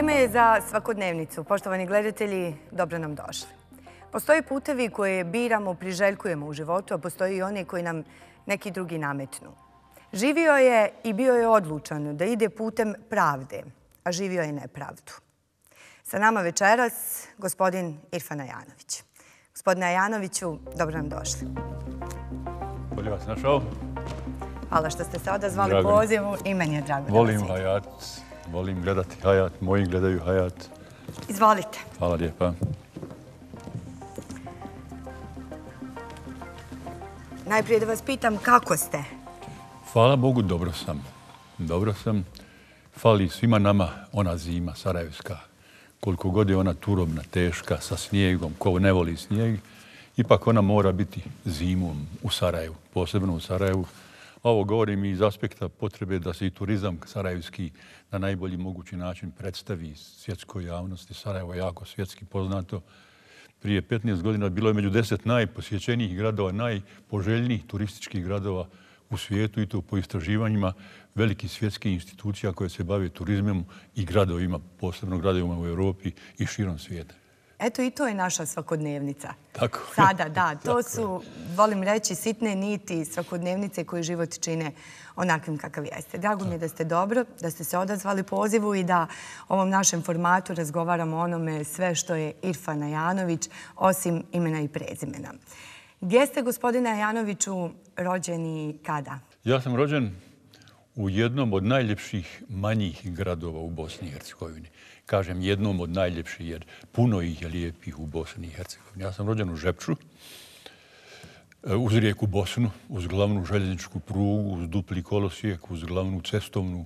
Vreme je za svakodnevnicu. Poštovani gledatelji, dobro nam došli. Postoje putevi koje biramo, priželjkujemo u životu, a postoji i oni koji nam neki drugi nametnu. Živio je i bio je odlučan da ide putem pravde, a živio je nepravdu. Sa nama večeras gospodin Irfan Ajanović. Gospodine Ajanoviću, dobro nam došli. Bolje vas našao. Hvala što ste se odazvali pozivu i meni je drago da vas Volim vidim. Hayat, volim gledati Hayat, moji gledaju Hayat. Izvolite. Hvala lijepa. Najprije da vas pitam kako ste? Hvala Bogu, dobro sam. Dobro sam. Fali svima nama ona zima sarajevska. Koliko god je ona turobna, teška, sa snijegom, ko ne voli snijeg, ipak ona mora biti zimom u Sarajevu, posebno u Sarajevu. Ovo govorim iz aspekta potrebe da se i turizam sarajevski na najbolji mogući način predstavi svjetskoj javnosti. Sarajevo je jako svjetski poznato. Prije 15 godina bilo je među 10 najposjećenijih gradova, najpoželjnijih turističkih gradova u svijetu i to po istraživanjima velikih svjetskih institucija koje se bave turizmom i gradovima, posebno gradovima u Europi i širom svijeta. Eto i to je naša svakodnevnica. Tako. Sada, da. To su, volim reći, sitne niti svakodnevnice koje život čine onakvim kakav jeste. Drago mi je da ste dobro, da ste se odazvali pozivu i da ovom našem formatu razgovaramo o onome sve što je Irfan Ajanović, osim imena i prezimena. Gdje ste, gospodine Ajanoviću, rođeni i kada? Ja sam rođen u jednom od najljepših manjih gradova u Bosni i Hercegovini. Kažem jednom od najljepših jer puno ih je lijepih u Bosni i Hercegovini. Ja sam rođen u Žepču, uz rijeku Bosnu, uz glavnu željezničku prugu, uz dupli kolosijek, uz glavnu cestovnu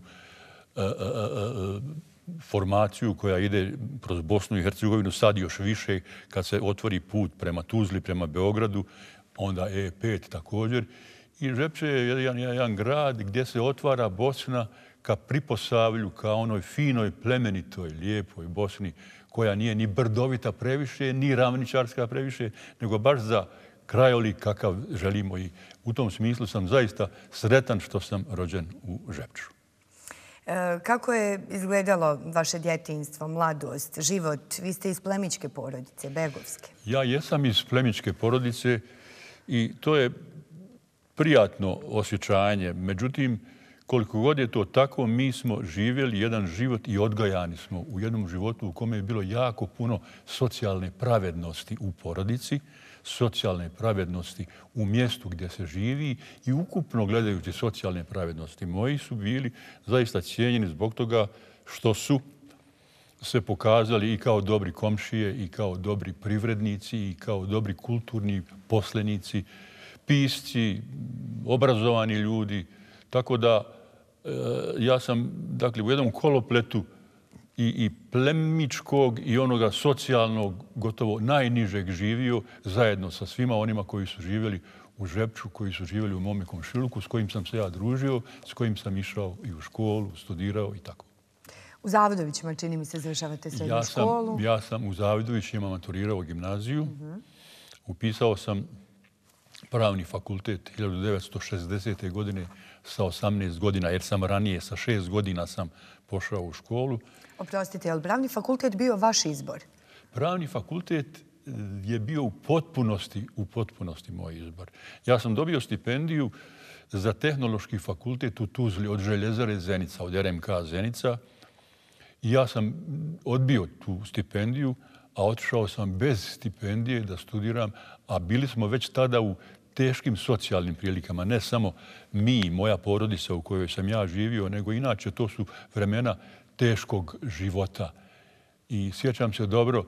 formaciju koja ide kroz Bosnu i Hercegovinu, sad još više kad se otvori put prema Tuzli, prema Beogradu, onda E5 također. I Žepče je jedan grad gdje se otvara Bosna ka Priposavlju, ka onoj finoj, plemenitoj, lijepoj Bosni koja nije ni brdovita previše, ni ravničarska previše, nego baš za krajolik kakav želimo i u tom smislu sam zaista sretan što sam rođen u Žepču. Kako je izgledalo vaše djetinjstvo, mladost, život? Vi ste iz plemićke porodice, begovske. Ja jesam iz plemićke porodice i to je prijatno osjećanje. Međutim, koliko god je to tako, mi smo živjeli jedan život i odgajani smo u jednom životu u kome je bilo jako puno socijalne pravednosti u porodici, socijalne pravednosti u mjestu gdje se živi i ukupno gledajući socijalne pravednosti. Moji su bili zaista cijenjeni zbog toga što su se pokazali i kao dobri komšije, i kao dobri privrednici, i kao dobri kulturni poslenici, pisci, obrazovani ljudi. Tako da ja sam dakle, u jednom kolopletu i plemičkog i onoga socijalnog, gotovo najnižeg živio zajedno sa svima onima koji su živjeli u Žepču, koji su živjeli u mome komšiluku, s kojim sam se ja družio, s kojim sam išao i u školu, studirao i tako. U Zavidovićima, čini mi se, završavate srednju školu. Ja sam u Zavidovićima maturirao gimnaziju. Upisao sam pravni fakultet 1960. godine sa 18 godina, jer sam ranije sa 6 godina sam pošao u školu. Oprostite, je li pravni fakultet bio vaš izbor? Pravni fakultet je bio u potpunosti moj izbor. Ja sam dobio stipendiju za tehnološki fakultet u Tuzli od Željezare Zenica, od RMK Zenica. I ja sam odbio tu stipendiju, a otišao sam bez stipendije da studiram, a bili smo već tada u teškim socijalnim prilikama, ne samo mi, moja porodica u kojoj sam ja živio, nego inače to su vremena teškog života. I sjećam se dobro,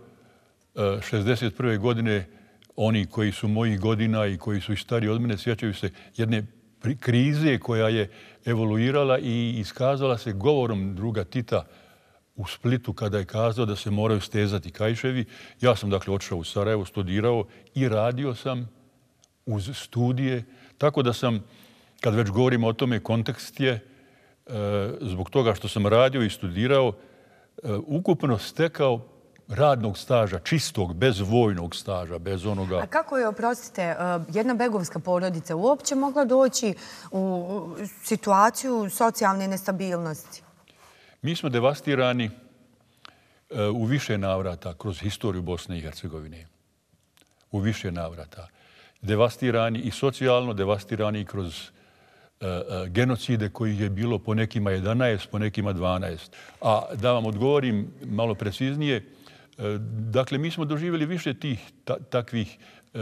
61. godine oni koji su mojih godina i koji su i stariji od mene sjećaju se jedne krize koja je evoluirala i iskazala se govorom druga Tita u Splitu kada je kazao da se moraju stezati kaiševi. Ja sam dakle otišao u Sarajevo, studirao i radio sam uz studije. Tako da sam, kad već govorimo o tome, kontekst je zbog toga što sam radio i studirao, ukupno stekao radnog staža, čistog, bez vojnog staža, bez onoga... A kako je, oprostite, jedna begovska porodica uopće mogla doći u situaciju socijalne nestabilnosti? Mi smo devastirani u više navrata kroz historiju Bosne i Hercegovine. U više navrata. Devastirani i socijalno, devastirani i kroz genocide kojih je bilo po nekima 11, po nekima 12. A da vam odgovorim malo preciznije, dakle, mi smo doživjeli više tih takvih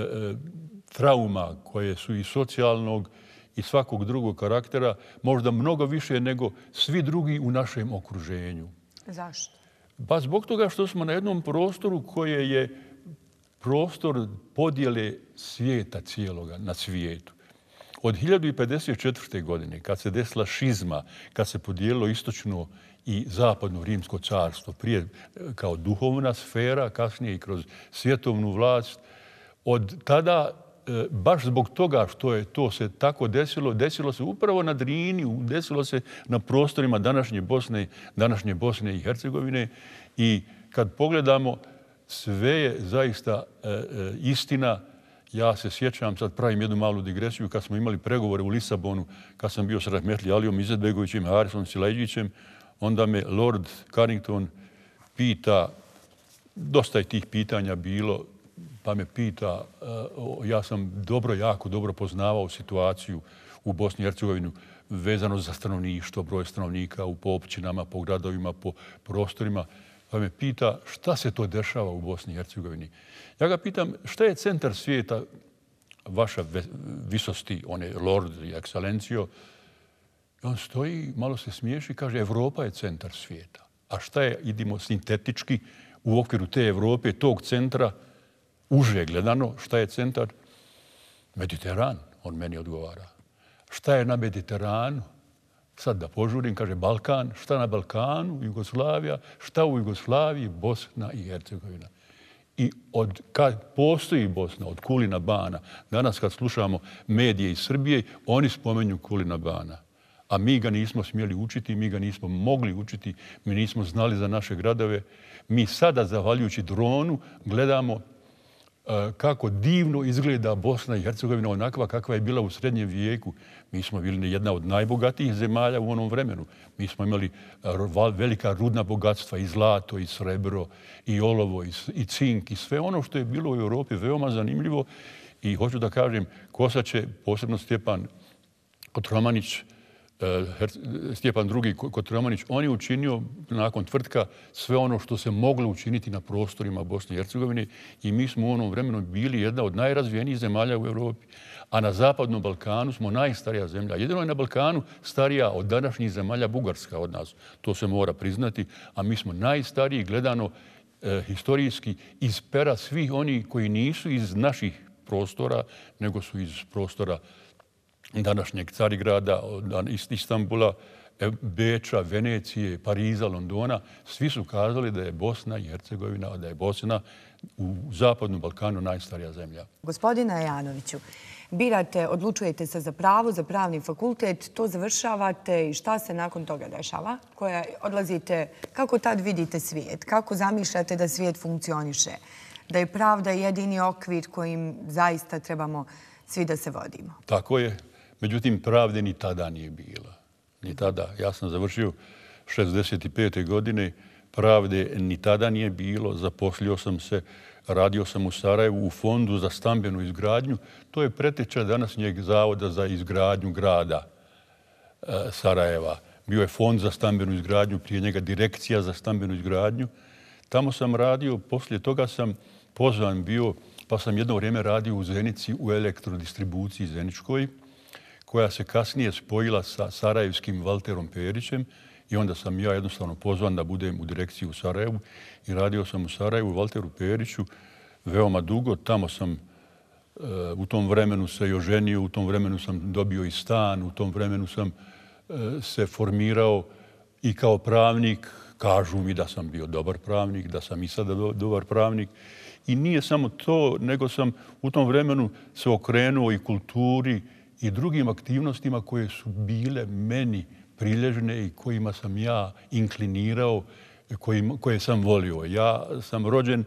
trauma koje su i socijalnog i svakog drugog karaktera, možda mnogo više nego svi drugi u našem okruženju. Zašto? Pa zbog toga što smo na jednom prostoru koje je prostor podjele svijeta cijeloga na svijetu. Od 1054. godine, kad se desila šizma, kad se podijelilo istočno i zapadno Rimsko carstvo, prije kao duhovna sfera, kasnije i kroz svjetovnu vlast, od tada, baš zbog toga što je to se tako desilo, desilo se upravo na Drini, desilo se na prostorima današnje Bosne i Hercegovine. I kad pogledamo, sve je zaista istina. Ja se sjećam, sad pravim jednu malu digresiju, kad smo imali pregovore u Lisabonu, kad sam bio s Rahmetli Alijom Izetbegovićem, Harisom Silajdžićem, onda me Lord Carrington pita, dosta je tih pitanja bilo, pa me pita, ja sam jako dobro poznavao situaciju u Bosni i Hercegovini vezano za stanovništvo, broj stanovnika po općinama, po gradovima, po prostorima. Pa me pita šta se to dešava u Bosni i Hercegovini. Ja ga pitam šta je centar svijeta, vaša visosti, on je lord i ekscelencijo. I on stoji, malo se smiješi i kaže Evropa je centar svijeta. A šta je, idemo sintetički, u okviru te Evrope, tog centra, uže gledano, šta je centar? Mediteran, on meni odgovara. Šta je na Mediteranu? Sad da požurim, kaže Balkan. Šta na Balkanu? Jugoslavija. Šta u Jugoslaviji? Bosna i Hercegovina. I od kad postoji Bosna, od Kulina Bana, danas kad slušamo medije iz Srbije, oni spomenju Kulina Bana. A mi ga nismo smjeli učiti, mi ga nismo mogli učiti, mi nismo znali za naše gradove. Mi sada, zahvaljujući dronu, gledamo kako divno izgleda Bosna i Hercegovina onakva kakva je bila u srednjem vijeku. Mi smo bili jedna od najbogatijih zemalja u onom vremenu. Mi smo imali velika rudna bogatstva, i zlato, i srebro, i olovo, i cink, i sve ono što je bilo u Europi veoma zanimljivo. I hoću da kažem, Kosače, posebno Stjepan Kotromanić, Stjepan II. Kotromanić, on je učinio nakon Tvrtka sve ono što se moglo učiniti na prostorima Bosne i Hercegovine i mi smo u onom vremenu bili jedna od najrazvijenijih zemalja u Europi. A na Zapadnom Balkanu smo najstarija zemlja. Jedino je na Balkanu starija od današnjih zemalja Bugarska od nas. To se mora priznati. A mi smo najstariji gledano historijski iz pera svih oni koji nisu iz naših prostora, nego su iz prostora današnjeg Carigrada, Istanbula, Beča, Venecije, Pariza, Londona. Svi su kazali da je Bosna i Hercegovina, da je Bosna u Zapadnom Balkanu najstarija zemlja. Gospodina Janoviću, birate, odlučujete se za pravo, za pravni fakultet, to završavate i šta se nakon toga dešava? Odlazite, kako tad vidite svijet? Kako zamišljate da svijet funkcioniše? Da je pravda jedini okvir kojim zaista trebamo svi da se vodimo? Tako je. Međutim, pravde ni tada nije bila. Ni tada. Ja sam završio 65. godine. Pravde ni tada nije bilo. Zaposlio sam se, radio sam u Sarajevu u Fondu za stambenu izgradnju. To je preteča današnjeg Zavoda za izgradnju grada Sarajeva. Bio je Fond za stambenu izgradnju, prije njega Direkcija za stambenu izgradnju. Tamo sam radio, poslije toga sam pozvan bio, pa sam jedno vrijeme radio u Zenici u elektrodistribuciji Zeničkoj, koja se kasnije spojila sa sarajevskim Valterom Perićem i onda sam ja jednostavno pozvan da budem u direkciji u Sarajevu i radio sam u Sarajevu u Valteru Periću veoma dugo. Tamo sam u tom vremenu se i oženio, u tom vremenu sam dobio i stan, u tom vremenu sam se formirao i kao pravnik. Kažu mi da sam bio dobar pravnik, da sam i sada dobar pravnik. I nije samo to, nego sam u tom vremenu se okrenuo i kulturi i drugim aktivnostima koje su bile meni prilježne i kojima sam ja inklinirao, koje sam volio. Ja sam rođen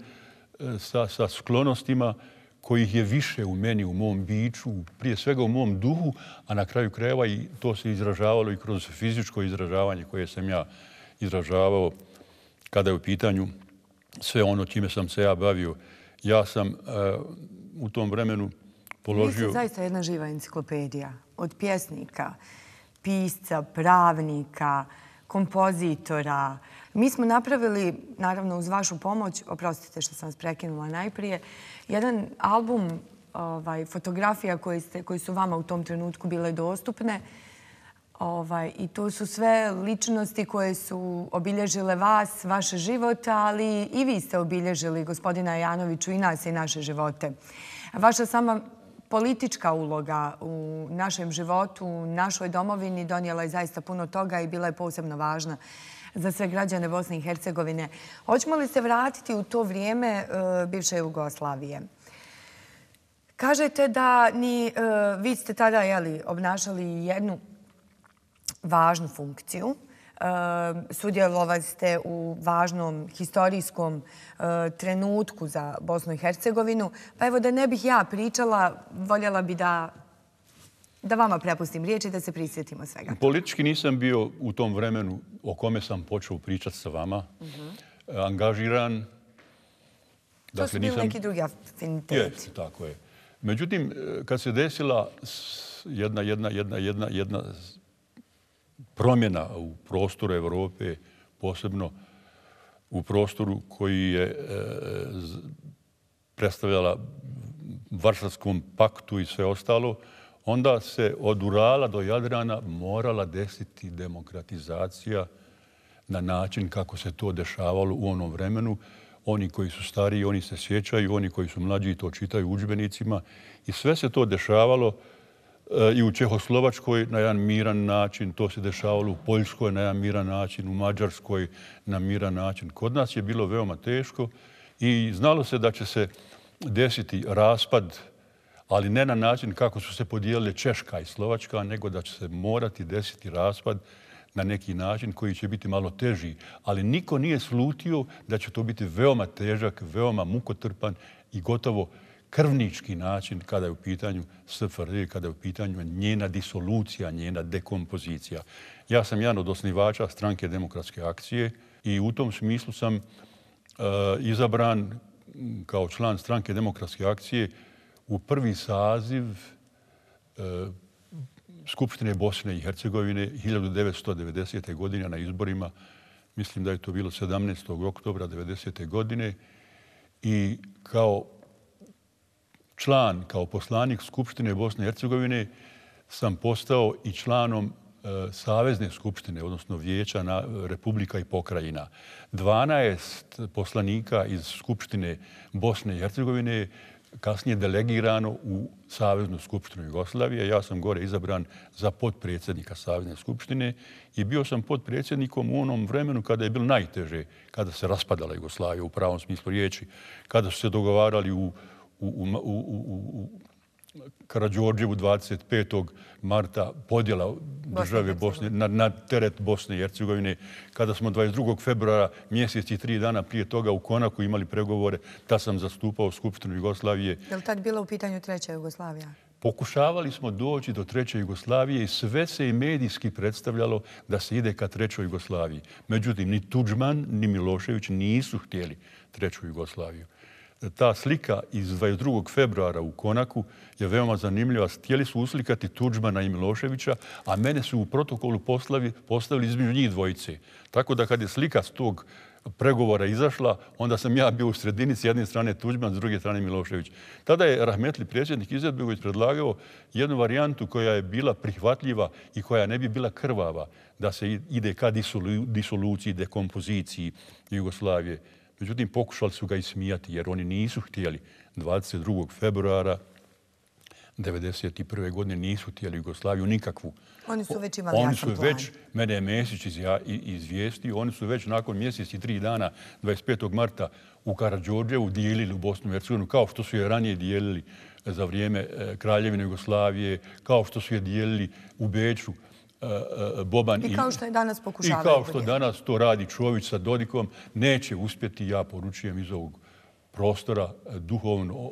sa sklonostima kojih je više u meni, u mom biću, prije svega u mom duhu, a na kraju krajeva i to se izražavalo i kroz fizičko izražavanje koje sam ja izražavao kada je u pitanju sve ono čime sam se ja bavio. Ja sam u tom vremenu položio... Vi ste zaista jedna živa enciklopedija. Od pjesnika, pisca, pravnika, kompozitora. Mi smo napravili, naravno uz vašu pomoć, oprostite što sam vas prekinula najprije, jedan album fotografija koje su vama u tom trenutku bile dostupne. I to su sve ličnosti koje su obilježile vas, vaše živote, ali i vi ste obilježili, gospodina Janoviću, i nas i naše živote. Vaša sama politička uloga u našem životu, u našoj domovini donijela je zaista puno toga i bila je posebno važna za sve građane Bosne i Hercegovine. Hoćemo li se vratiti u to vrijeme bivše Jugoslavije? Kažete da vi ste tada obnašali jednu važnu funkciju. Sudjelovali ste u važnom historijskom trenutku za Bosnu i Hercegovinu. Pa evo, da ne bih ja pričala, voljela bi da vama prepustim riječ i da se prisjetimo svega. Politički nisam bio u tom vremenu o kome sam počeo pričati sa vama. Angažiran. To su bili neki drugi afiniteti. Tako je. Međutim, kad se desila jedna promjena u prostoru Evrope, posebno u prostoru koji je predstavljala Varšavskom paktu i sve ostalo, onda se od Urala do Jadrana morala desiti demokratizacija na način kako se to dešavalo u onom vremenu. Oni koji su stariji, oni se sjećaju, oni koji su mlađi to čitaju u udžbenicima. I sve se to dešavalo i u Čehoslovačkoj na jedan miran način, to se dešavalo u Poljskoj na jedan miran način, u Mađarskoj na miran način. Kod nas je bilo veoma teško i znalo se da će se desiti raspad, ali ne na način kako su se podijelile Češka i Slovačka, nego da će se morati desiti raspad na neki način koji će biti malo teži. Ali niko nije slutio da će to biti veoma težak, veoma mukotrpan i gotovo krvnički način kada je u pitanju SFRJ, kada je u pitanju njena disolucija, njena dekompozicija. Ja sam jedan od osnivača Stranke demokratske akcije i u tom smislu sam izabran kao član Stranke demokratske akcije u prvi saziv Skupštine Bosne i Hercegovine 1990. godine na izborima. Mislim da je to bilo 17. oktobra 1990. godine. I kao član, kao poslanik Skupštine Bosne i Hercegovine sam postao i članom Savezne skupštine, odnosno Vijeća Republika i pokrajina. 12 poslanika iz Skupštine Bosne i Hercegovine kasnije delegirano u Saveznu skupštinu Jugoslavije. Ja sam gore izabran za potpredsjednika Savezne skupštine i bio sam potpredsjednikom u onom vremenu kada je bilo najteže, kada se raspadala Jugoslavija u pravom smislu riječi, kada su se dogovarali u Karađorđevu 25. marta podjela države Bosne na teret Bosne i Hercegovine, kada smo 22. februara, mjesec i 3 dana prije toga u Konaku imali pregovore, da sam zastupao Skupštinu Jugoslavije. Je li tad bila u pitanju treća Jugoslavija? Pokušavali smo doći do treće Jugoslavije i sve se i medijski predstavljalo da se ide ka trećoj Jugoslaviji. Međutim, ni Tudžman, ni Milošević nisu htjeli treću Jugoslaviju. Ta slika iz 22. februara u Konaku je veoma zanimljiva. Htjeli su uslikati Tudžmana i Miloševića, a mene su u protokolu postavili između njih dvojice. Tako da kad je slika s tog pregovora izašla, onda sam ja bio u sredini, s jedne strane Tudžman, s druge strane Milošević. Tada je rahmetli predsjednik Izetbegović predlagao jednu varijantu koja je bila prihvatljiva i koja ne bi bila krvava, da se ide ka disoluciji, dekompoziciji Jugoslavije. Međutim, pokušali su ga ismijati jer oni nisu htjeli 22. februara 1991. godine nisu htjeli Jugoslaviju nikakvu. Oni su već imali jasan plan. Mene je Mesić izvijestio, oni su već nakon mjesec i 3 dana 25. marta u Karađorđevu dijelili u Bosnu i Hercegovinu, kao što su je ranije dijelili za vrijeme Kraljevine Jugoslavije, kao što su je dijelili u Beču Boban. I kao što je danas pokušavaju. I kao što danas to radi Čović sa Dodikom, neće uspjeti, ja poručujem iz ovog prostora duhovno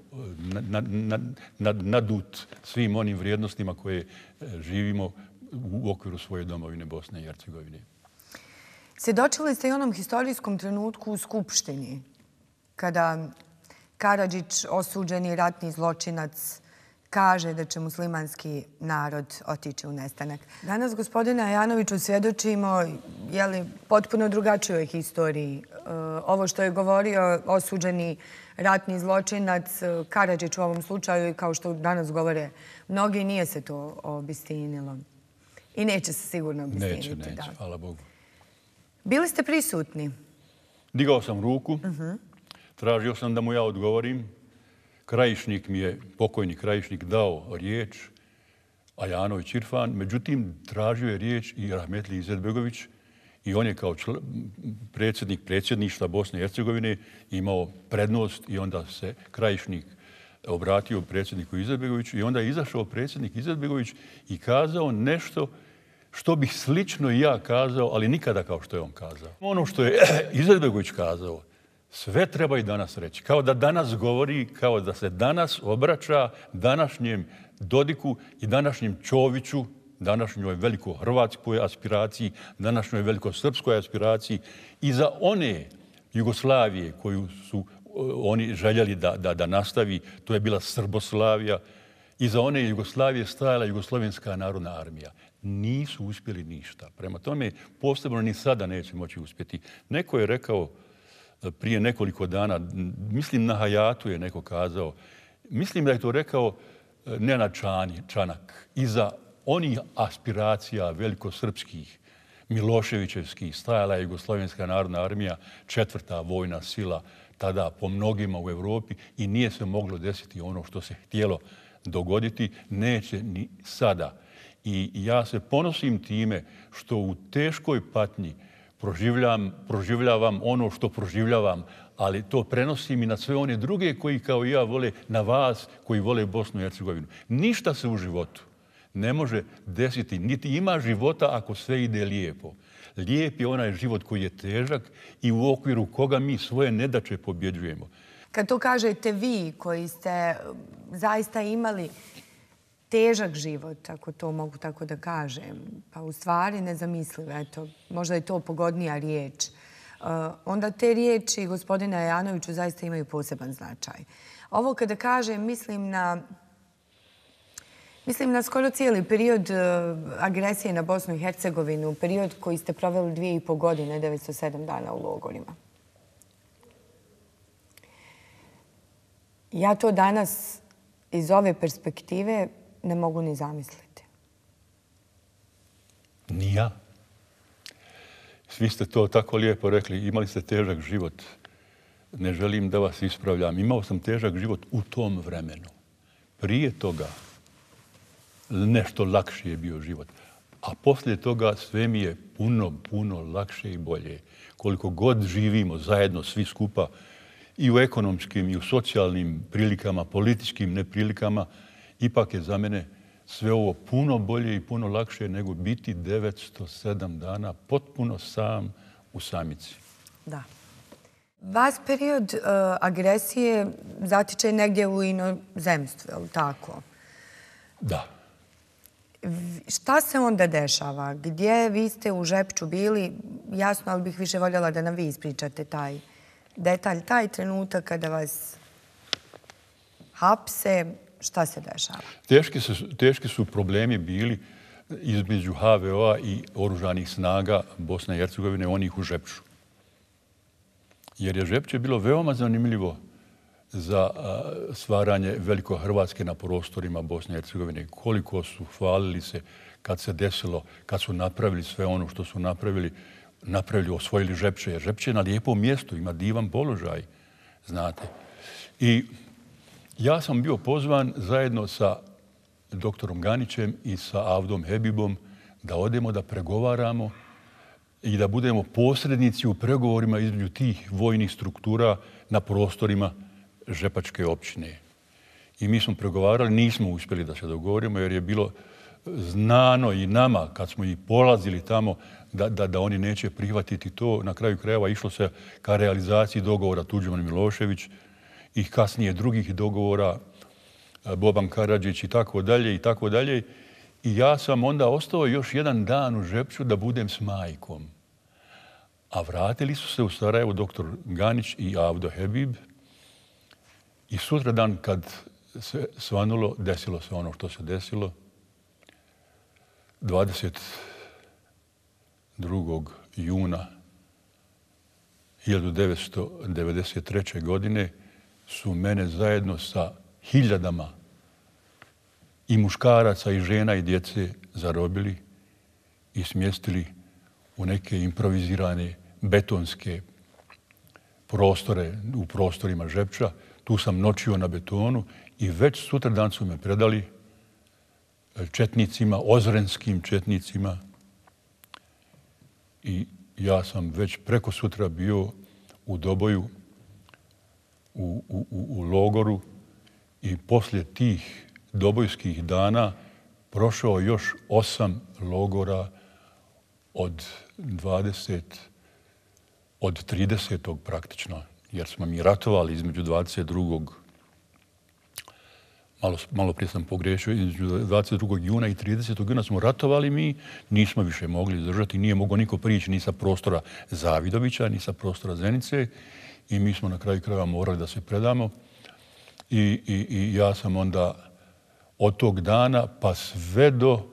nadut svim onim vrijednostima koje živimo u okviru svoje domovine Bosne i Hercegovine. Svjedočili ste i onom historijskom trenutku u Skupštini. kada Karadžić, osuđeni ratni zločinac, kaže da će muslimanski narod otići u nestanak. Danas, gospodine Ajanoviću, svjedočimo potpuno drugačijoj historiji. Ovo što je govorio osuđeni ratni zločinac, Karadžić u ovom slučaju, i kao što danas govore mnogi, nije se to obistinilo. I neće se sigurno obistiniti. Neće, hvala Bogu. Bili ste prisutni? Digao sam ruku, tražio sam da mu ja odgovorim. Krajišnik mi je, pokojni Krajišnik, dao riječ, Ajanović Irfan. Međutim, tražio je riječ i Rahmetli Izetbegović i on je kao predsjednik predsjedništva Bosne i Hercegovine imao prednost i onda se Krajišnik obratio predsjedniku Izetbegoviću i onda je izašao predsjednik Izetbegović i kazao nešto što bih slično i ja kazao, ali nikada kao što je on kazao. Ono što je Izetbegović kazao, sve treba i danas reći. Kao da danas govori, kao da se danas obraća današnjem Dodiku i današnjem Čoviću, današnjoj veliko-hrvatskoj aspiraciji, današnjoj veliko-srpskoj aspiraciji i za one Jugoslavije koju su oni željeli da nastavi, to je bila Srboslavija, i za one Jugoslavije stajala Jugoslovenska narodna armija. Nisu uspjeli ništa. Prema tome, posebno ni sada neće moći uspjeti. Neko je rekao prije nekoliko dana, mislim na Hayatu je neko kazao, mislim da je to rekao Nenad Čanak, iza onih aspiracija velikosrpskih, Miloševićevskih, stajala je Jugoslovenska narodna armija, 4. vojna sila, tada po mnogima u Europi, i nije se moglo desiti ono što se htjelo dogoditi, neće ni sada. I ja se ponosim time što u teškoj patnji proživljavam ono što proživljavam, ali to prenosim i na sve one druge koji kao i ja vole, na vas koji vole Bosnu i Hercegovinu. Ništa se u životu ne može desiti, niti ima života ako sve ide lijepo. Lijep je onaj život koji je težak i u okviru koga mi svoje nedaće pobjeđujemo. Kad to kažete vi koji ste zaista imali težak život, ako to mogu tako da kažem, pa u stvari nezamislivo, eto, možda je to pogodnija riječ, onda te riječi gospodina Ajanoviću zaista imaju poseban značaj. Ovo kada kažem, mislim na skoro cijeli period agresije na Bosnu i Hercegovinu, period koji ste proveli 2,5 godine, 907 dana u logorima. Ja to danas iz ove perspektive ne mogu ni zamisliti. Ni ja. Svi ste to tako lijepo rekli. Imali ste težak život. Ne želim da vas ispravljam. Imao sam težak život u tom vremenu. Prije toga nešto lakši je bio život. A poslije toga sve mi je puno lakše i bolje. Koliko god živimo zajedno svi skupa i u ekonomskim i u socijalnim prilikama, političkim neprilikama, ipak je za mene sve ovo puno bolje i puno lakše nego biti 907 dana potpuno sam u samici. Da. Vas period agresije zatiče negdje u inozemstvu, je li tako? Da. Šta se onda dešava? Gdje vi ste u Žepču bili? Jasno, ali bih više voljela da nam vi ispričate taj detalj, taj trenutak kada vas hapse. Šta se dešava? Teški su problemi bili između HVO-a i oružanih snaga Bosne i Hercegovine, onih u Žepču. Jer je Žepče bilo veoma zanimljivo za stvaranje veliko-hrvatske na prostorima Bosne i Hercegovine. Koliko su hvalili se kad se desilo, kad su napravili sve ono što su napravili, osvojili Žepče. Jer Žepče je na lijepom mjestu, ima divan položaj, znate. I ja sam bio pozvan zajedno sa doktorom Ganićem i sa Avdom Hebibom da odemo da pregovaramo i da budemo posrednici u pregovorima između tih vojnih struktura na prostorima Žepačke općine. I mi smo pregovarali, nismo uspjeli da se dogovorimo jer je bilo znano i nama kad smo i polazili tamo da oni neće prihvatiti to. Na kraju krajeva išlo se ka realizaciji dogovora Tuđman-Milošević i kasnije drugih dogovora, Boban Karadžić i tako dalje i tako dalje. I ja sam onda ostao još jedan dan u Žepču da budem s majkom. a vratili su se u Sarajevo doktor Ganić i Avdo Hebib. I sutradan kad se svanulo, desilo se ono što se desilo. 22. juna 1993. godine su mene zajedno sa hiljadama i muškaraca i žena i djece zarobili i smjestili u neke improvizirane betonske prostore u prostorima Žepča. Tu sam noćio na betonu i već sutradan su me predali četnicima, ozrenskim četnicima. I ja sam već preko sutra bio u Doboju, u logoru i poslije tih dobojskih dana prošao još 8 logora od 30. praktično, jer smo mi ratovali između 22. Malo prije sam pogriješio, između 22. juna i 30. juna smo ratovali mi, nismo više mogli izdržati, nije mogao niko prići ni sa prostora Zavidovića, ni sa prostora Zenice i mi smo na kraju krajeva morali da se predamo. I ja sam onda od tog dana pa sve do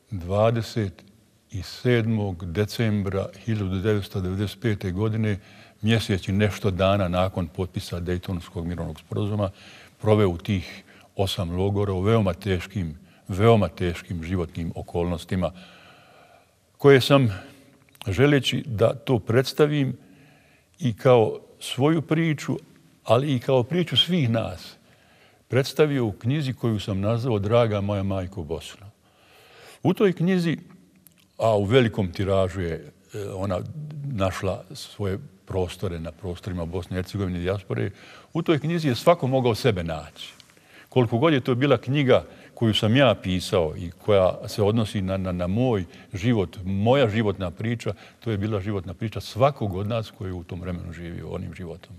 27. decembra 1995. godine, mjesec i nešto dana nakon potpisa Dejtonskog mirovnog sporazuma, proveo u tih 8 logora u veoma teškim životnim okolnostima, koje sam, želeći da to predstavim i kao svoju priču, ali i kao priču svih nas, predstavio u knjizi koju sam nazvao Draga moja majko Bosno. U toj knjizi, a u velikom tiražu je ona našla svoje prostore na prostorima Bosne i Hercegovine i dijaspore, u toj knjizi je svako mogao sebe naći. Koliko god je to bila knjiga koju sam ja pisao i koja se odnosi na moj život, moja životna priča, to je bila životna priča svakog od nas koji je u tom vremenu živio onim životom.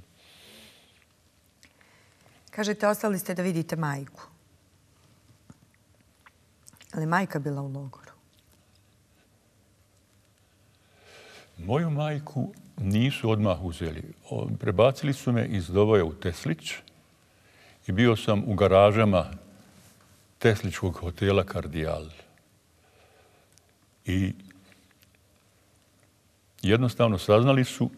Kažete, ostali ste da vidite majku. Ali majka bila u logoru? Moju majku nisu odmah uzeli. Prebacili su me iz Doboja u Teslić i bio sam u garažama Tesličkog hotela Kardijal. I jednostavno saznali su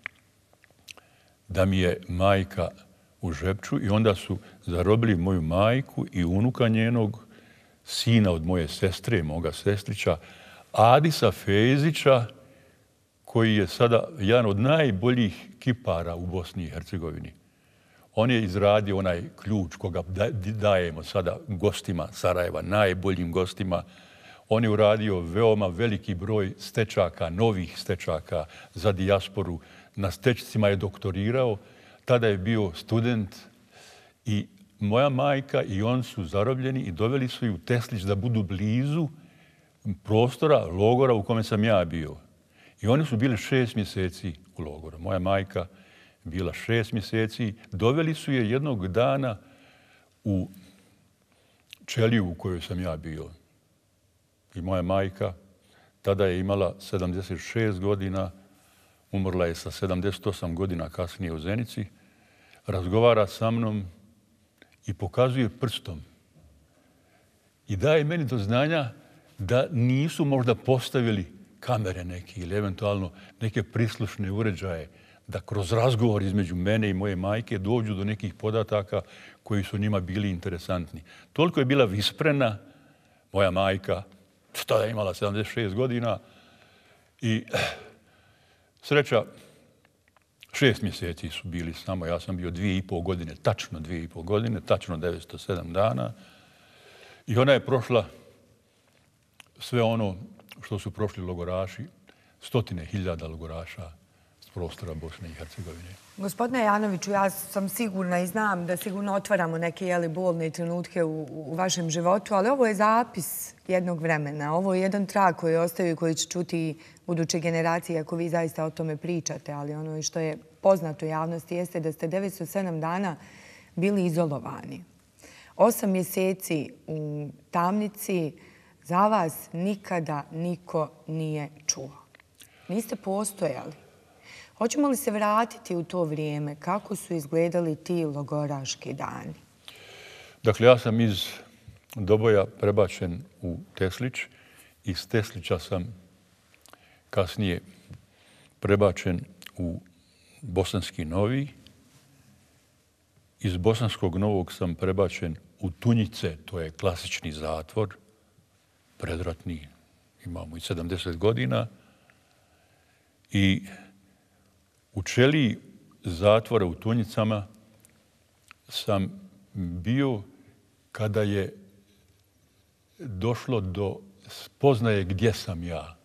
da mi je majka u Žepču i onda su zarobili moju majku i unuka njenog, sina od moje sestre, moga sestrića, Adisa Fejzića, koji je sada jedan od najboljih kipara u Bosni i Hercegovini. On je izradio onaj ključ koga dajemo sada gostima Sarajeva, najboljim gostima. On je uradio veoma veliki broj stečaka, novih stečaka za dijasporu. Na stečcima je doktorirao. Tada je bio student i moja majka i on su zarobljeni i doveli su ju u Teslić da budu blizu prostora logora u kome sam ja bio. I oni su bili 6 mjeseci u logoru. Moja majka bila 6 mjeseci. Doveli su je jednog dana u ćeliju u kojoj sam ja bio. I moja majka tada je imala 76 godina, umrla je sa 78 godina kasnije u Zenici, razgovara sa mnom i pokazuje prstom. I daje meni do znanja da nisu možda postavili kamere neke ili eventualno neke prislušne uređaje, da kroz razgovor između mene i moje majke dođu do nekih podataka koji su njima bili interesantni. Toliko je bila visprena moja majka, tada je imala 76 godina i sreća, 6 mjeseci su bili samo. Ja sam bio 2,5 godine, tačno 2,5 godine, tačno 907 dana. I ona je prošla sve ono što su prošli logoraši, 100.000 logoraša s prostora Bosne i Hercegovine. Gospodine Janoviću, ja sam sigurna i znam da sigurno otvaramo neke bolne trenutke u vašem životu, ali ovo je zapis jednog vremena. Ovo je jedan trag koji ostaju i koji će čuti buduće generacije ako vi zaista o tome pričate, ali ono što je poznato javnosti jeste da ste 907 dana bili izolovani. 8 mjeseci u tamnici, za vas nikada niko nije čuo. Niste postojali. Hoćemo li se vratiti u to vrijeme? Kako su izgledali ti logoraški dani? Dakle, ja sam iz Doboja prebačen u Teslić. Iz Teslića sam kasnije prebačen u Bosanski Novi. Iz Bosanskog Novog sam prebačen u Tunjice, to je klasični zatvor, predratni, imamo i 70 godina. I u ćeliji zatvora u Tunjicama sam bio kada je došlo do spoznaje gdje sam ja.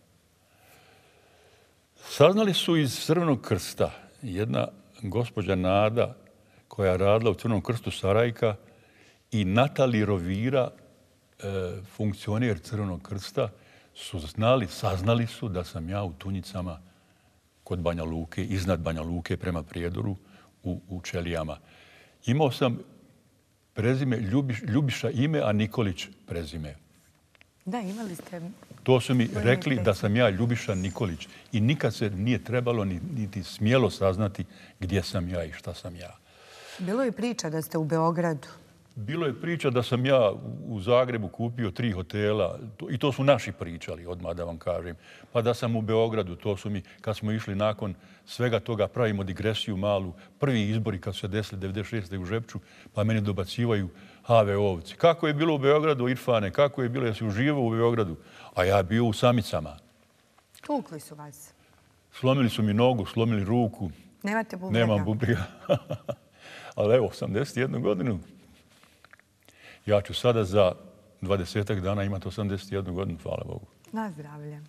Saznali su iz Crvenog krsta jedna gospođa Nada koja je radila u Crvenom krstu Sarajka i Natali Rovira, funkcioner Crvenog krsta, saznali su da sam ja u Tunjicama kod Banja Luke, iznad Banja Luke prema Prijedoru u ćelijama. Imao sam prezime Ljubiša ime, a Nikolić prezime. Da, imali ste... To su mi rekli da sam ja Ljubiša Nikolić i nikad se nije trebalo niti smjelo saznati gdje sam ja i šta sam ja. Bilo je priča da ste u Beogradu. Bilo je priča da sam ja u Zagrebu kupio 3 hotela i to su naši pričali, odmah da vam kažem. Pa da sam u Beogradu, to su mi, kad smo išli nakon svega toga, pravimo digresiju malu, prvi izbori kad su se desili 96. u Žepču, pa meni dobacivaju HV-ovci. Kako je bilo u Beogradu, Irfane? Kako je bilo? Jesi uživao u Beogradu? A ja bio u Samicama. Tukli su vas. Slomili su mi nogu, slomili ruku. Nemate bubrega? Nemam bubrega. Ali evo, 81 godinu. Ja ću sada za 20 dana imati 81 godinu, hvala Bogu. Na zdravlje.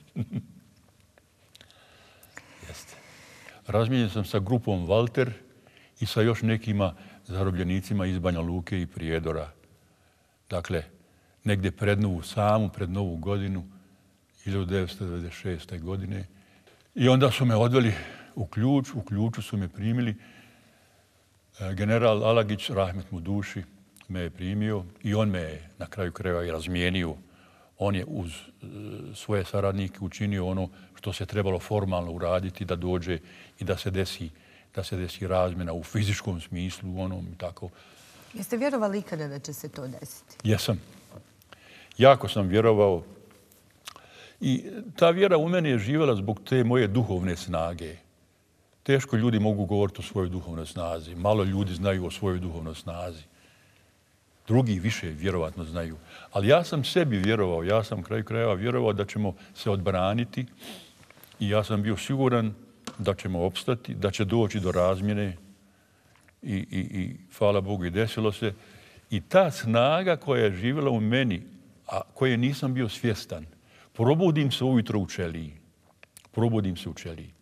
Jeste. Razmijenjen sam sa grupom Walter i sa još nekima zarobljenicima iz Banja Luke i Prijedora. Dakle, negdje samu pred Novu godinu, 1996. godine. I onda su me odveli u Ključ. U Ključu su me primili. General Alagić, rahmet mu duši, me je primio i on me je na kraju krajeva i razmijenio. On je uz svoje saradnike učinio ono što se trebalo formalno uraditi, da dođe i da se desi razmjena u fizičkom smislu, onom i tako. Jeste vjerovali ikada da će se to desiti? Jesam. Jako sam vjerovao. I ta vjera u meni je živjela zbog te moje duhovne snage. Teško ljudi mogu govoriti o svojoj duhovnoj snazi. Malo ljudi znaju o svojoj duhovnoj snazi. Drugi više vjerovatno znaju. Ali ja sam sebi vjerovao, ja sam kraju krajeva vjerovao da ćemo se odbraniti i ja sam bio siguran da ćemo opstati, da će doći do razmjene i hvala Bogu i desilo se. I ta snaga koja je živjela u meni, a koje nisam bio svjestan, probudim se ujutro u ćeliji. Probudim se u ćeliji.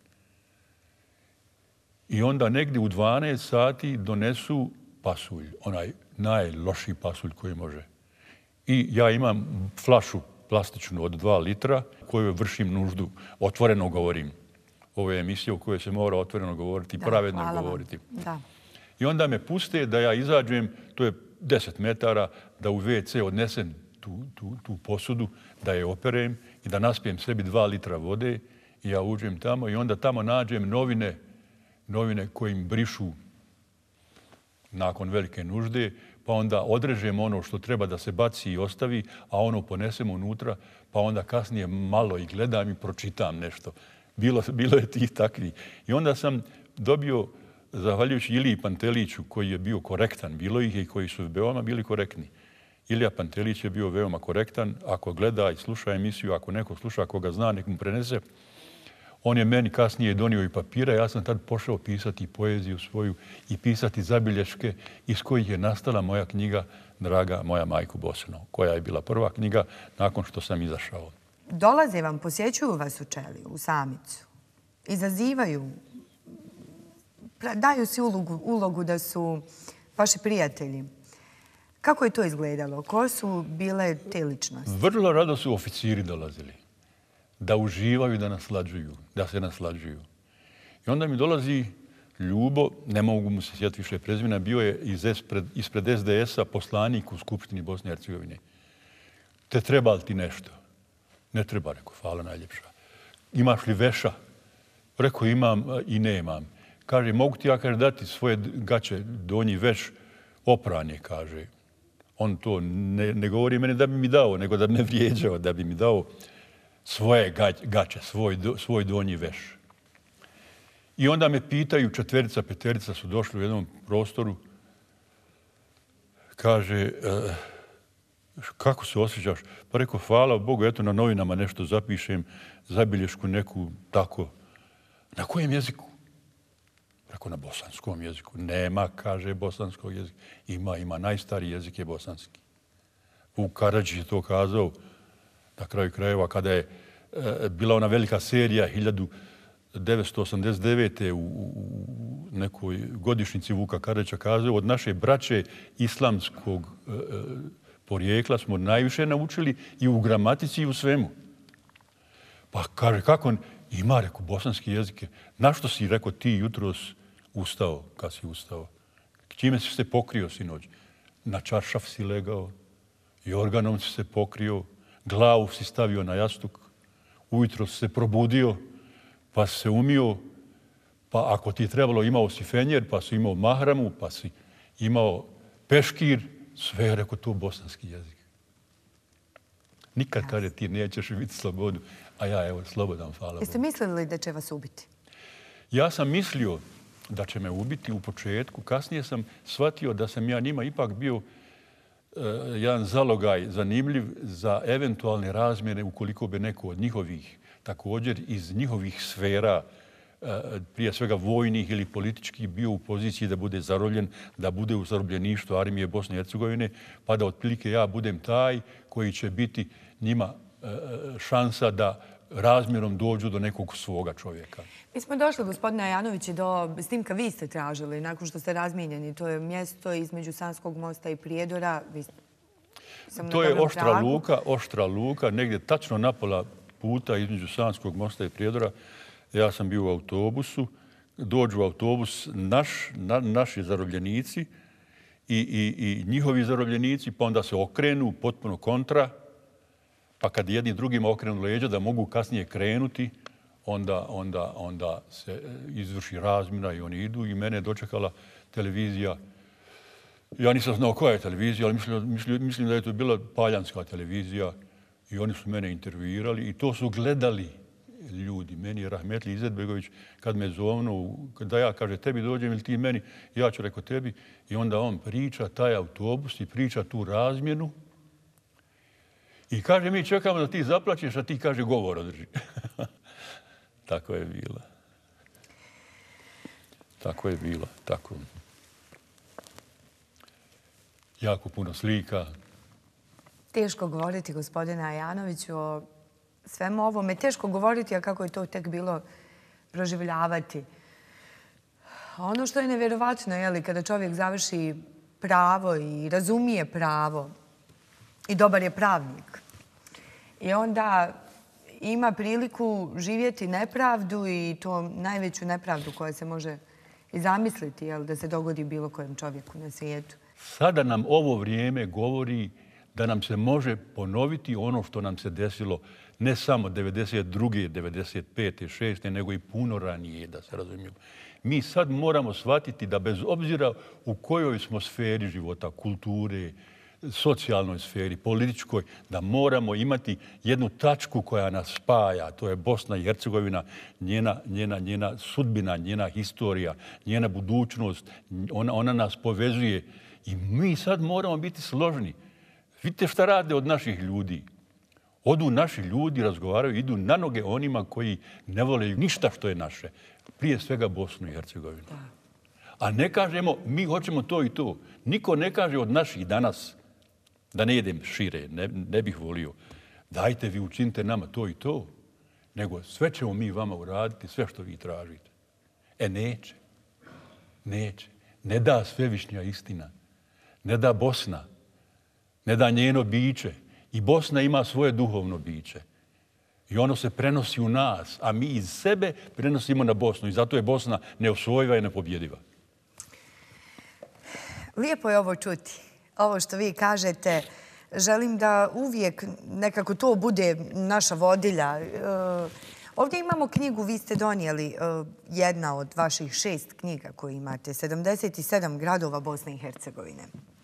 I onda negdje u 12 sati donesu pasulj, onaj najlošiji pasulj koji može. I ja imam flašu plastičnu od 2 litra koju vršim nuždu. Otvoreno govorim. Ovo je emisija u kojoj se mora otvoreno govoriti i pravedno govoriti. Da. I onda me puste da ja izađem, to je 10 metara, da u WC odnesem tu posudu, da je operem i da naspijem sebi 2 litra vode i ja uđem tamo i onda tamo nađem novine kojim brišu nakon velike nužde, pa onda odrežemo ono što treba da se baci i ostavi, a ono ponesemo unutra, pa onda kasnije malo i gledam i pročitam nešto. Bilo je tih takvih. I onda sam dobio, zahvaljujući Iliji Panteliću, koji je bio korektan, bilo ih i koji su veoma bili korektni. Ilija Pantelić je bio veoma korektan. Ako gleda i sluša emisiju, ako neko sluša, ako ga zna, nek mu prenese. On je meni kasnije donio i papira. Ja sam tad pošao pisati poeziju svoju i pisati zabilješke iz kojih je nastala moja knjiga Draga moja majko Bosano, koja je bila prva knjiga nakon što sam izašao. Dolaze vam, posjećuju vas u ćeliju, u Samicu. Izazivaju, daju si ulogu da su vaši prijatelji. Kako je to izgledalo? Ko su bile te ličnosti? Vrlo rado su oficiri dolazili. Da uživaju, da se naslađuju. I onda mi dolazi Ljubo, ne mogu mu se sjetiti više prezimena, bio je ispred SDS-a poslanik u Skupštini Bosne i Hercegovine. Te treba li ti nešto? Ne treba, rekao, hvala najljepša. Imaš li veša? Rekao, imam i nemam. Kaže, mogu ti ja, kaže, dati svoje gaće, donji veš opranje, kaže. On to ne govori meni da bi mi dao, nego da bi me vrijeđao, da bi mi dao svoje gaće, svoj donji veš. I onda me pitaju, 4, 5 su došli u jednom prostoru, kaže, kako se osjećaš? Pa rekao, hvala Bogu, eto na novinama nešto zapišem, zabilješku neku tako. Na kojem jeziku? Rekao, na bosanskom jeziku. Nema, kaže, bosanskog jezika. Ima, najstariji jezik je bosanski. Vuk Karadžić je to kazao na kraju krajeva kada je bila ona velika serija 1989. u nekoj godišnjici Vuka Karadžića kazao, od naše braće islamskog porijekla smo najviše naučili i u gramatici i u svemu. Pa kaže, kako ima, rekao, bosanski jezik. Na što si, rekao, ti jutros ustao, kad si ustao? Čime si se pokrio sinoć? Na čaršaf si legao, jorganom si se pokrio, glavu si stavio na jastuk, ujutro si se probudio, pa si se umio, pa ako ti je trebalo imao si fenjer, pa si imao mahramu, pa si imao peškir, sve je, rekao, to bosanski jezik. Nikad, kaže, ti nećeš biti slobodu, a ja, evo, slobodan, hvala Bogu. Jeste mislili da će vas ubiti? Ja sam mislio da će me ubiti u početku. Kasnije sam shvatio da sam ja njima ipak bio jedan zalogaj zanimljiv za eventualne razmjene ukoliko bi neko od njihovih, također iz njihovih sfera, prije svega vojnih ili političkih, bio u poziciji da bude zarobljen, da bude u zarobljeništvu armije Bosne i Hercegovine, pa da otprilike ja budem taj koji će biti njima šansa da razmjerom dođu do nekog svoga čovjeka. Mi smo došli, gospodine Ajanović, do snimka vi ste tražili, nakon što ste razmijenjeni. To je mjesto između Sanskog mosta i Prijedora. To je Oštra luka, negdje tačno na pola puta između Sanskog mosta i Prijedora. Ja sam bio u autobusu, dođu u autobus naši zarobljenici i njihovi zarobljenici, pa onda se okrenu potpuno kontra, pa kad jedni drugima okrenu leđa da mogu kasnije krenuti, onda se izvrši razmjena i oni idu i mene je dočekala televizija. Ja nisam znao koja je televizija, ali mislim da je to bila Paljanska televizija i oni su mene intervjuirali i to su gledali ljudi. Meni je Rahmetli Izetbegović kad me zovnu, da ja, kaže, tebi dođem ili ti meni, ja ću reko tebi i onda on priča taj autobus i priča tu razmjenu i kaže, mi čekamo da ti zaplaćeš, a ti, kaže, govor održi. Tako je bilo. Tako. Jako puno slika. Teško govoriti, gospodine Ajanoviću, o svemu ovome. Teško govoriti, a kako je to tek bilo proživljavati. Ono što je nevjerovatno, kada čovjek završi pravo i razumije pravo i dobar je pravnik. I onda ima priliku živjeti nepravdu i to najveću nepravdu koja se može i zamisliti da se dogodi bilo kojem čovjeku na svijetu. Sada nam ovo vrijeme govori da nam se može ponoviti ono što nam se desilo ne samo 92., 95., 6., nego i puno ranije, da se razumijemo. Mi sad moramo shvatiti da bez obzira u kojoj smo sferi života, kulture, socijalnoj sferi, političkoj, da moramo imati jednu tačku koja nas spaja. To je Bosna i Hercegovina, njena sudbina, njena historija, njena budućnost. Ona nas povezuje i mi sad moramo biti složni. Vidite šta rade od naših ljudi. Odu naši ljudi, razgovaraju, idu na noge onima koji ne vole ništa što je naše. Prije svega Bosnu i Hercegovinu. A ne kažemo, mi hoćemo to i to. Niko ne kaže od naših danas, da ne idem šire, ne bih volio, dajte vi učinite nama to i to, nego sve ćemo mi vama uraditi, sve što vi tražite. Neće. Ne da svevišnja istina. Ne da Bosna. Ne da njeno biće. I Bosna ima svoje duhovno biće. I ono se prenosi u nas, a mi iz sebe prenosimo na Bosnu. I zato je Bosna neosvojiva i nepobjediva. Lijepo je ovo čuti. Ovo što vi kažete, želim da uvijek nekako to bude naša vodilja. Ovdje imamo knjigu, vi ste donijeli jedna od vaših 6 knjiga koje imate, 77 gradova Bosne i Hercegovine.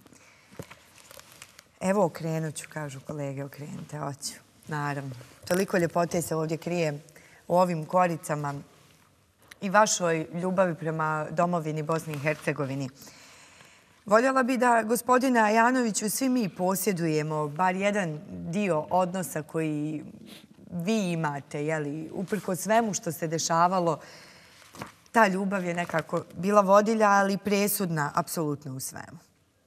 Evo, okrenut ću, kažu kolege, okrenite, hoću. Naravno. Toliko ljepote se ovdje krije u ovim koricama i vašoj ljubavi prema domovini Bosni i Hercegovini. Voljela bi da, gospodine Ajanoviću, svi mi posjedujemo bar jedan dio odnosa koji vi imate, jeli, uprko svemu što se dešavalo. Ta ljubav je nekako bila vodilja, ali presudna apsolutno u svemu.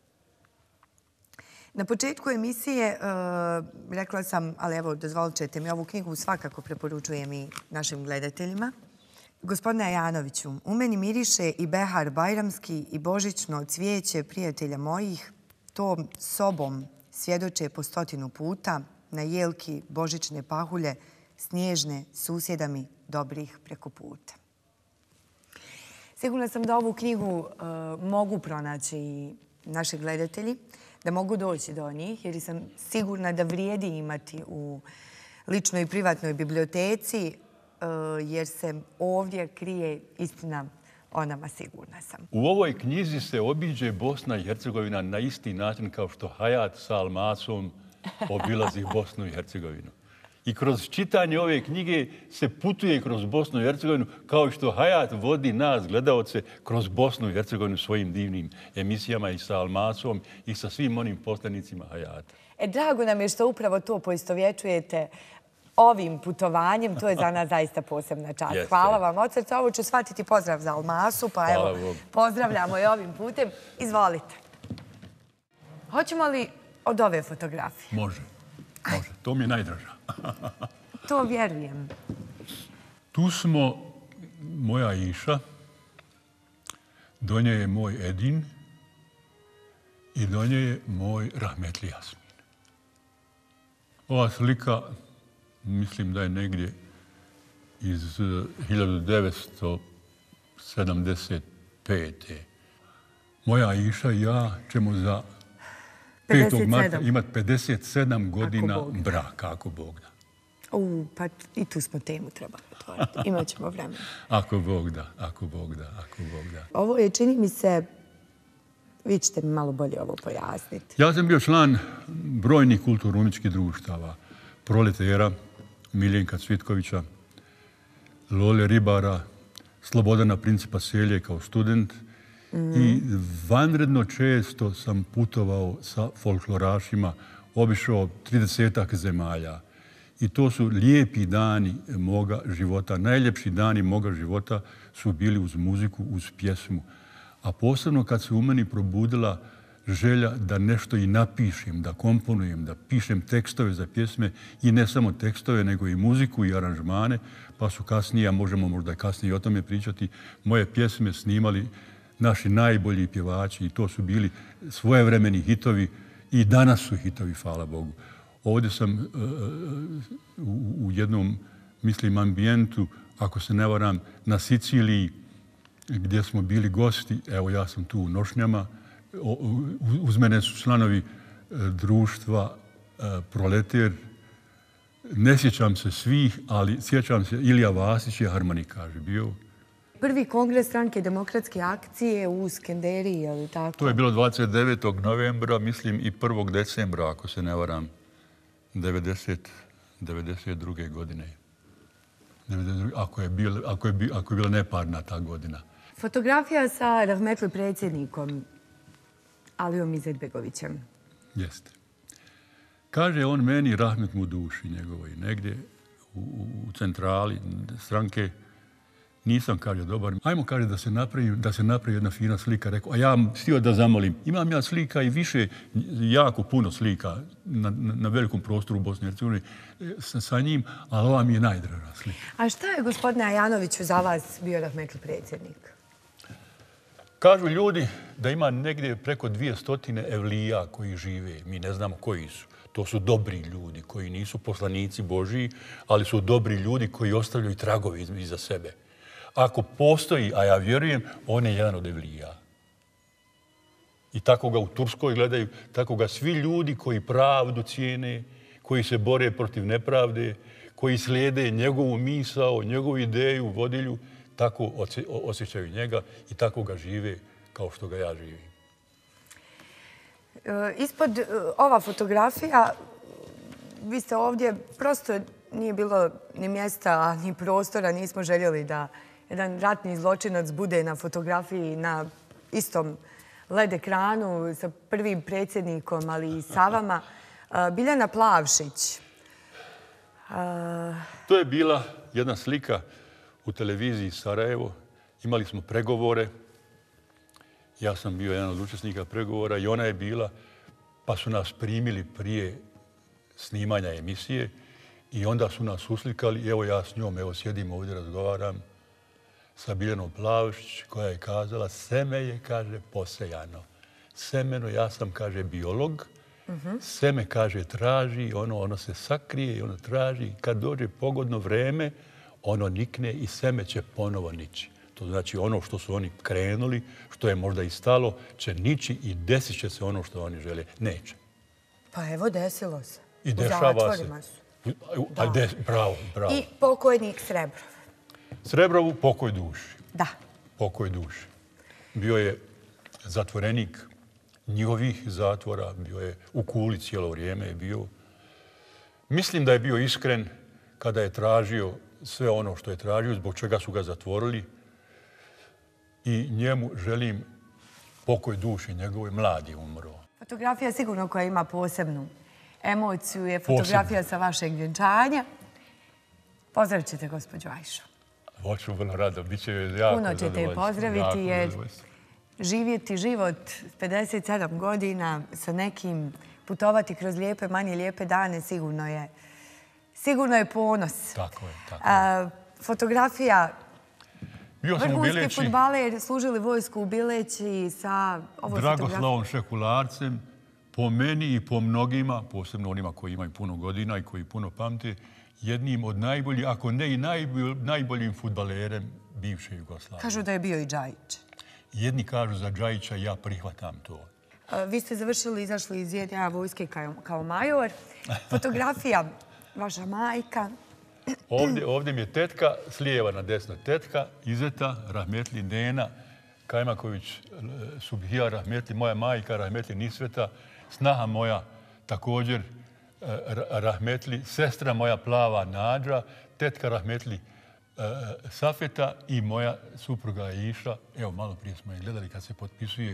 Na početku emisije rekla sam, ali evo, dozvolit ćete mi, ovu knjigu svakako preporučujem i našim gledateljima. Gospodine Ajanoviću, u meni miriše i behar bajramski i božićno cvijeće prijatelja mojih, to sobom svjedoče po 100 puta, na jelki božićne pahulje, snježne susjeda mi dobrih preko puta. Sigurna sam da ovu knjigu mogu pronaći i naši gledatelji, da mogu doći do njih, jer sam sigurna da vrijedi imati u ličnoj i privatnoj biblioteci, jer se ovdje krije istina o nama, sigurna sam. U ovoj knjizi se obiđe Bosna i Hercegovina na isti način kao što Hayat sa Almasom obilazi Bosnu i Hercegovinu. I kroz čitanje ove knjige se putuje kroz Bosnu i Hercegovinu kao što Hayat vodi nas, gledaoce, kroz Bosnu i Hercegovinu svojim divnim emisijama i sa Almasom i sa svim onim poslanicima Hayata. Drago nam je što upravo to poistovjećujete ovim putovanjem. To je za nas zaista posebna čast. Hvala vam od srca. Ovo ću shvatiti pozdrav za Almasu, pa evo, pozdravljamo i ovim putem. Izvolite. Hoćemo li od ove fotografije? Može. To mi je najdraža. To vjerujem. Tu smo, moja Iša, do nje je moj Edin i do nje je moj Rahmetli Jasmin. Ova slika, mislim da je negdje iz 1975. Moja Iša i ja ćemo za 5. marta imati 57 godina braka, ako Bog da. Pa i tu smo temu trebali otvoriti. Imat ćemo vremena. Ako Bog da. Ovo je, čini mi se, vi ćete mi malo bolje ovo pojasniti. Ja sam bio član brojnih kulturno-umjetničkih društava. Proletera, Miljenka Cvitkovića, Lole Ribara, Slobodana Principa Selje kao student. I vanredno često sam putovao sa folklorašima, obišao 30-ak zemalja. I to su lijepi dani moga života. Najljepši dani moga života su bili uz muziku, uz pjesmu. A posebno kad se u meni probudila želja da nešto i napišem, da komponujem, da pišem tekstove za pjesme i ne samo tekstove, nego i muziku i aranžmane, pa su kasnije, a možemo možda kasnije o tome pričati, moje pjesme snimali naši najbolji pjevači i to su bili svojevremeni hitovi i danas su hitovi, hvala Bogu. Ovdje sam u jednom, mislim, ambijentu, ako se ne varam, na Siciliji, gdje smo bili gosti. Evo, ja sam tu u nošnjama. Uz mene su članovi društva Proleter. Ne sjećam se svih, ali sjećam se Ilija Vasić je harmonikaž bio. Prvi kongres Stranke demokratske akcije u Skenderiji, je li tako? To je bilo 29. novembra, mislim, i 1. decembra, ako se ne varam, 92. godine. Ako je bila neparna ta godina. Fotografija sa rahmetli predsjednikom Alijom Izetbegovićem. Jeste. Kaže on meni, rahmet mu duši njegovoj, negdje u centrali stranke. Nisam, kaže, dobar. Ajmo, kaže, da se napravi jedna fina slika. Rekao, a ja htio da zamolim. Imam ja slika i više, jako puno slika na velikom prostoru u Bosni i Hercegovini sa njim, ali ova mi je najdraža slika. A šta je, gospodine Ajanoviću, za vas bio rahmetli predsjednik? Kažu ljudi da ima negdje preko 200 evlija koji žive. Mi ne znamo koji su. To su dobri ljudi koji nisu poslanici Božiji, ali su dobri ljudi koji ostavljaju tragove iza sebe. Ako postoji, a ja vjerujem, on je jedan od evlija. I tako ga u Turskoj gledaju, tako ga svi ljudi koji pravdu cijene, koji se bore protiv nepravde, koji slijede njegovu misao, njegovu ideju, vodilju, tako osjećaju njega i tako ga žive kao što ga ja živim. Ispod ova fotografija, vi ste ovdje, prosto nije bilo ni mjesta, ni prostora, nismo željeli da jedan ratni zločinac bude na fotografiji na istom LED ekranu sa prvim predsjednikom, ali i sa vama. Biljana Plavšić. To je bila jedna slika u televiziji Sarajevo. Imali smo pregovore. Ja sam bio jedan od učesnika pregovora i ona je bila, pa su nas primili prije snimanja emisije i onda su nas uslikali. Evo ja s njom, evo sjedim ovdje, razgovaram sa Biljanom Plavšić koja je kazala seme je, kaže, posejano. Semeno, ja sam, kaže, biolog. Seme, kaže, traži, ono se sakrije i ono traži. Kad dođe pogodno vreme, ono nikne i seme će ponovo nići. To znači ono što su oni krenuli, što je možda i stalo, će nići i desit će se ono što oni žele. Neće. Pa evo, desilo se. I dešava se. Bravo, bravo. I pokojnik Srebrov. Srebrovu pokoj duši. Da. Pokoj duši. Bio je zatvorenik njihovih zatvora, bio je u Kuli cijelo vrijeme je bio. Mislim da je bio iskren kada je tražio sve ono što je tražio, zbog čega su ga zatvorili. I njemu želim pokoj duši, njegovoj mladi umro. Fotografija sigurno koja ima posebnu emociju je fotografija sa vašeg vjenčanja. Pozdravit ćete gospođu Ajšu. Hoću vrlo rado, bit će joj jako puno ćete je pozdraviti jer živjeti život 57 godina sa nekim, putovati kroz lijepe, manje lijepe dane sigurno je ponos. Tako je, tako je. Fotografija, vrhunski fudbaler, služili vojsku u Bileći sa ovoj fotografijom. Dragoslavom Šekularcem, po meni i po mnogima, posebno onima koji imaju puno godina i koji puno pamte, jednim od najboljih, ako ne i najboljim fudbalerem bivše Jugoslavije. Kažu da je bio i Džajić. Jedni kažu za Džajića, ja prihvatam to. Vi ste završili, izašli iz jedna vojske kao major. Fotografija, vaša majka. Ovdje mi je tetka, s lijeva na desno tetka, Izeta, rahmetli Nena, Kajmaković, Subhija, rahmetli moja majka, rahmetli Nisveta, snaha moja također, rahmetli, sestra moja plava Nađa, tetka rahmetli Safeta i moja supruga Iša. Evo, malo prije smo je gledali kad se potpisuje.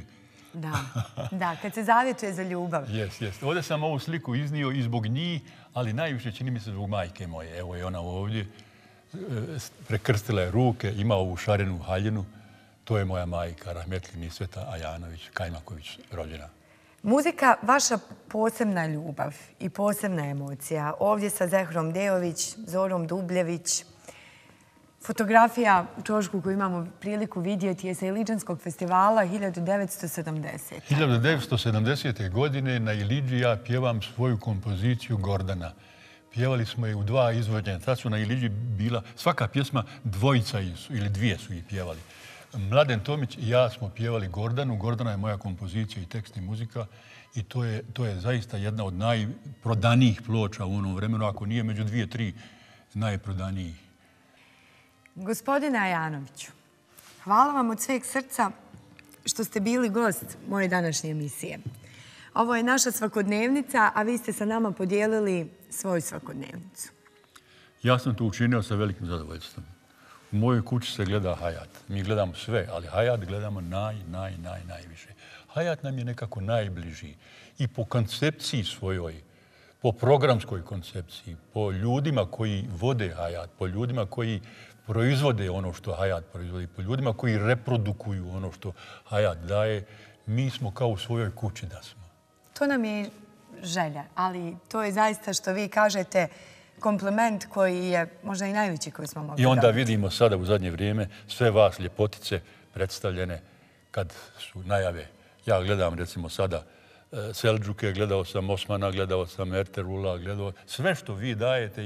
Da, kad se zavjetuje za ljubav. Jest. Ovdje sam ovu sliku iznio i zbog njih, ali najviše čini mi se zbog majke moje. Evo je ona ovdje, prekrstila je ruke, ima ovu šarenu haljinu. To je moja majka, rahmetli Nisveta Ajanović, Kajmaković, rođena. Muzika, vaša posebna ljubav i posebna emocija. Ovdje sa Zehrom Dejović, Zorom Dubljević. Fotografija u Čošku koju imamo priliku vidjeti je sa Iliđanskog festivala 1970. 1970. godine na Iliđi ja pjevam svoju kompoziciju Gordana. Pjevali smo je u 2 izvođenja. Tad su na Iliđi bila svaka pjesma dvojica ili 2 su ih pjevali. Mladen Tomić i ja smo pjevali Gordanu. Gordana je moja kompozicija i tekst i muzika i to je zaista jedna od najprodanijih ploča u onom vremenu, ako nije među 2-3 najprodanijih. Gospodine Ajanoviću, hvala vam od sveg srca što ste bili gost moje današnje emisije. Ovo je naša svakodnevnica, a vi ste sa nama podijelili svoju svakodnevnicu. Ja sam to učinio sa velikim zadovoljstvom. U mojoj kući se gleda Hayat. Mi gledamo sve, ali Hayat gledamo najviše. Hayat nam je nekako najbliži. I po koncepciji svojoj, po programskoj koncepciji, po ljudima koji vode Hayat, po ljudima koji proizvode ono što Hayat proizvodi, po ljudima koji reprodukuju ono što Hayat daje, mi smo kao u svojoj kući da smo. To nam je želja, ali to je zaista što vi kažete kompliment koji je možda i najveći koji smo mogli dobiti. I onda vidimo sada u zadnje vrijeme sve vas ljepotice predstavljene kad su najave. Ja gledam recimo sada Selđuke, gledao sam Osmana, gledao sam Erterula, sve što vi dajete i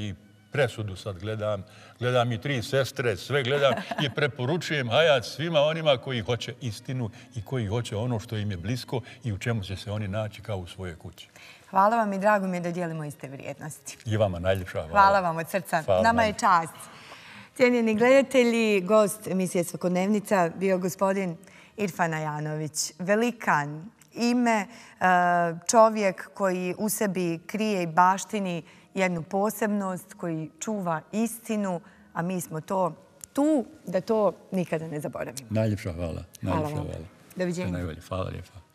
presudu sad gledam i 3 sestre, sve gledam i preporučujem Hayat svima onima koji hoće istinu i koji hoće ono što im je blisko i u čemu će se oni naći kao u svojoj kući. Hvala vam i drago mi je da dijelimo iste vrijednosti. I vama najljepša hvala. Hvala vam od srca. Nama je čast. Cijenjeni gledatelji, gost emisije Svakodnevnica bio gospodin Irfan Ajanović. Velikan, ime, čovjek koji u sebi krije i baštini jednu posebnost, koji čuva istinu, a mi smo tu da to nikada ne zaboravimo. Najljepša hvala. Hvala vam. Doviđenja. Hvala lijepa.